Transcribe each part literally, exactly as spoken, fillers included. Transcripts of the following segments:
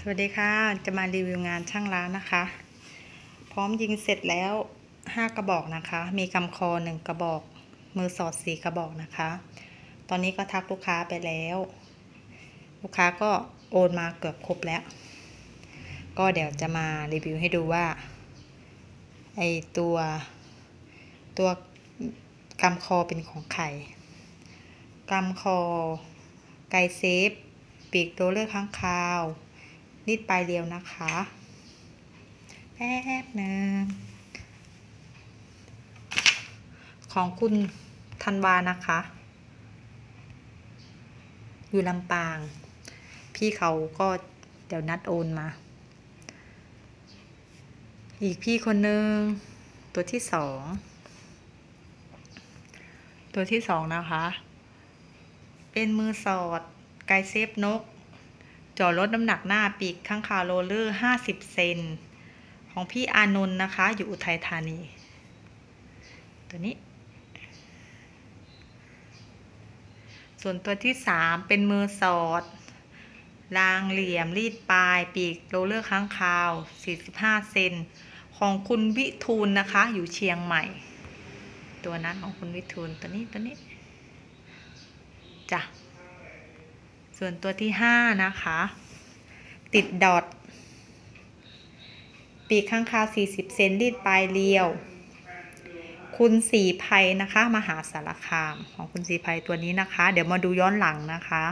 สวัสดีค่ะจะมารีวิวงานช่างร้านนะคะพร้อมยิงเสร็จแล้วห้ากระบอกนะคะมีกำคอหนึ่งกระบอกมือสอดสี่กระบอกนะคะตอนนี้ก็ทักลูกค้าไปแล้วลูกค้าก็โอนมาเกือบครบแล้วก็เดี๋ยวจะมารีวิวให้ดูว่าไอตัวตัวกำคอเป็นของใครกำคอไกเซฟปีกโรลเลอร์ค้างคาวรีดปลายเรียวนะคะแป๊บหนึ่งของคุณธันวานะคะอยู่ลำปางพี่เขาก็เดี๋ยวนัดโอนมาอีกพี่คนนึงตัวที่สองตัวที่สองนะคะเป็นมือสอดไกเซฟนกจ่อลดน้ำหนักหน้าปีกข้างคาวโรลเลอร์ห้าสิบเซนของพี่อานนท์นะคะอยู่อุทัยธานีตัวนี้ส่วนตัวที่สามเป็นมือสอดรางเหลี่ยมรีดปลายปีกโรลเลอร์ค้างคาวสี่สิบห้าเซนของคุณวิทูลนะคะอยู่เชียงใหม่ตัวนั้นของคุณวิทูลตัวนี้ตัวนี้จ้ะส่วนตัวที่ห้านะคะติดดอทปีกข้างคาวสี่สิบเซนรีดปลายเรียวคุณสีภัยนะคะมหาสารคามของคุณสีภัยตัวนี้นะคะเดี๋ยวมาดูย้อนหลังนะคะ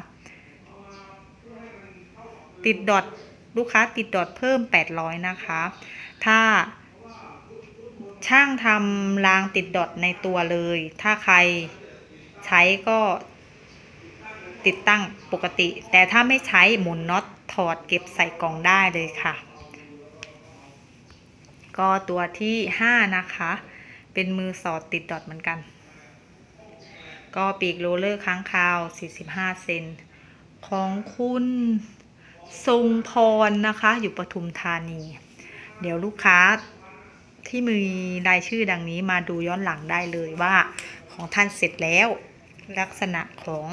ติดดอทลูกค้าติดดอทเพิ่มแปดร้อยนะคะถ้าช่างทำรางติดดอทในตัวเลยถ้าใครใช้ก็ติดตั้งปกติแต่ถ้าไม่ใช้หมุนน็อตถอดเก็บใส่กล่องได้เลยค่ะก็ตัวที่ห้านะคะเป็นมือสอดติดดอทเหมือนกันก็ปีกโรลเลอร์ค้างคาวสี่สิบห้าเซนของคุณทรงพรนะคะอยู่ปทุมธานีเดี๋ยวลูกค้าที่มีรายชื่อดังนี้มาดูย้อนหลังได้เลยว่าของท่านเสร็จแล้วลักษณะของ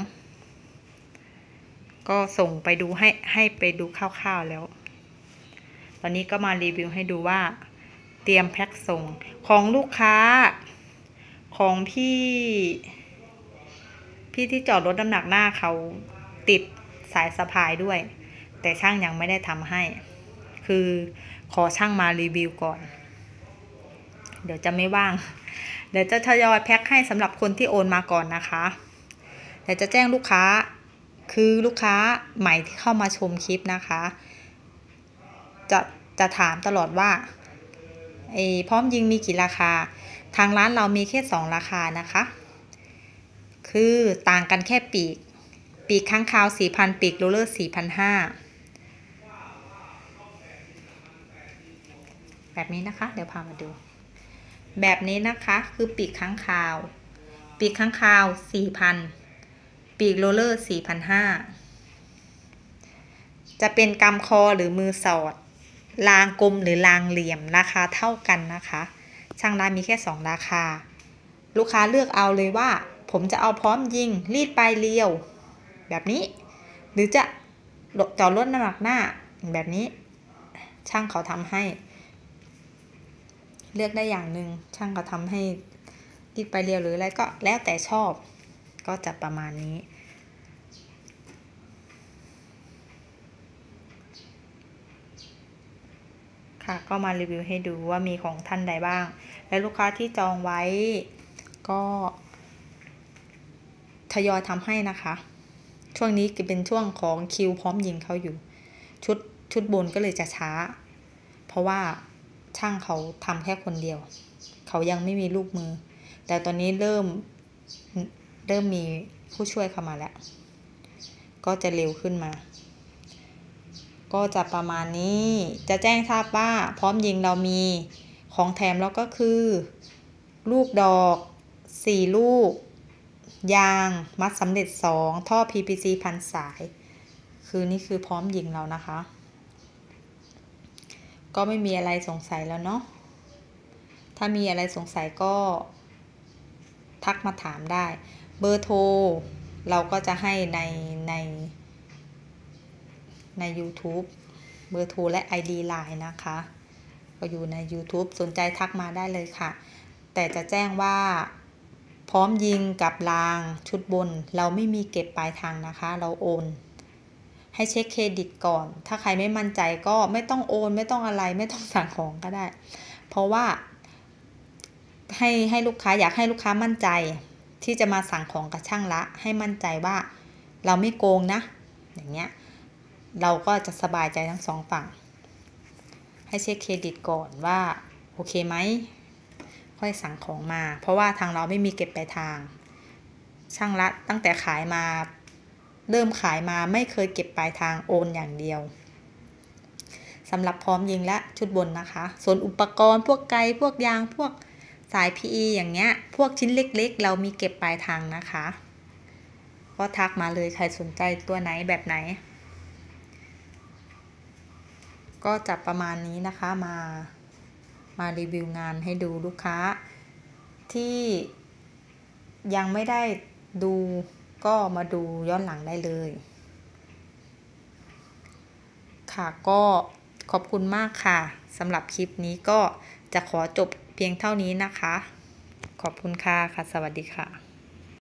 ก็ส่งไปดูให้ให้ไปดูคร่าวๆแล้วตอนนี้ก็มารีวิวให้ดูว่าเตรียมแพ็คส่งของลูกค้าของพี่พี่ที่จอดรถน้ำหนักหน้าเขาติดสายสะพายด้วยแต่ช่างยังไม่ได้ทำให้คือขอช่างมารีวิวก่อนเดี๋ยวจะไม่ว่างเดี๋ยวจะทยอยแพ็คให้สำหรับคนที่โอนมาก่อนนะคะเดี๋ยวจะแจ้งลูกค้าคือลูกค้าใหม่ที่เข้ามาชมคลิปนะคะจะจะถามตลอดว่าไอ้พร้อมยิงมีกี่ราคาทางร้านเรามีแค่สองราคานะคะคือต่างกันแค่ปีกปีกข้างคาว สี่พัน ปีกโรลเลอร์ สี่พันห้าร้อย แบบนี้นะคะเดี๋ยวพามาดูแบบนี้นะคะคือปีกข้างคาวปีกข้างคาว สี่พัน ปีกโรลเลอร์ สี่พันห้าร้อย จะเป็นกำคอหรือมือสอดรางกลมหรือรางเหลี่ยมราคาเท่ากันนะคะช่างร้านมีแค่สองราคาลูกค้าเลือกเอาเลยว่าผมจะเอาพร้อมยิงรีดปลายเรียวแบบนี้หรือจะต่อลดน้ำหนักหน้าแบบนี้ช่างเขาทำให้เลือกได้อย่างหนึ่งช่างเขาทำให้รีดปลายเรียวหรืออะไรก็แล้วแต่ชอบก็จะประมาณนี้ค่ะก็มารีวิวให้ดูว่ามีของท่านใดบ้างและลูกค้าที่จองไว้ก็ทยอยทำให้นะคะช่วงนี้จะเป็นช่วงของคิวพร้อมยิงเขาอยู่ชุดชุดบนก็เลยจะช้าเพราะว่าช่างเขาทำแค่คนเดียวเขายังไม่มีลูกมือแต่ตอนนี้เริ่มเริ่มมีผู้ช่วยเข้ามาแล้วก็จะเร็วขึ้นมาก็จะประมาณนี้จะแจ้งทราบว่าพร้อมยิงเรามีของแถมแล้วก็คือลูกดอกสี่ลูกยางมัดสำเร็จสองท่อ พี พี ซี พันสายคือนี่คือพร้อมยิงเรานะคะก็ไม่มีอะไรสงสัยแล้วเนาะถ้ามีอะไรสงสัยก็ทักมาถามได้เบอร์โทรเราก็จะให้ในในใน YouTube เบอร์โทรและ ไอ ดี ไลน์ นะคะก็อยู่ใน YouTube สนใจทักมาได้เลยค่ะแต่จะแจ้งว่าพร้อมยิงกับรางชุดบนเราไม่มีเก็บปลายทางนะคะเราโอนให้เช็คเครดิตก่อนถ้าใครไม่มั่นใจก็ไม่ต้องโอนไม่ต้องอะไรไม่ต้องสั่งของก็ได้เพราะว่าให้ให้ลูกค้าอยากให้ลูกค้ามั่นใจที่จะมาสั่งของกับช่างละให้มั่นใจว่าเราไม่โกงนะอย่างเงี้ยเราก็จะสบายใจทั้งสองฝั่งให้เช็คเครดิตก่อนว่าโอเคไหมค่อยสั่งของมาเพราะว่าทางเราไม่มีเก็บปลายทางช่างละตั้งแต่ขายมาเริ่มขายมาไม่เคยเก็บปลายทางโอนอย่างเดียวสำหรับพร้อมยิงและชุดบนนะคะส่วนอุปกรณ์พวกไกพวกยางพวกสาย พี อี อย่างเงี้ยพวกชิ้นเล็กๆเรามีเก็บปลายทางนะคะก็ทักมาเลยใครสนใจตัวไหนแบบไหนก็จะประมาณนี้นะคะมามารีวิวงานให้ดูลูกค้าที่ยังไม่ได้ดูก็มาดูย้อนหลังได้เลยค่ะก็ขอบคุณมากค่ะสำหรับคลิปนี้ก็จะขอจบเพียงเท่านี้นะคะขอบคุณค่ะค่ะสวัสดีค่ะ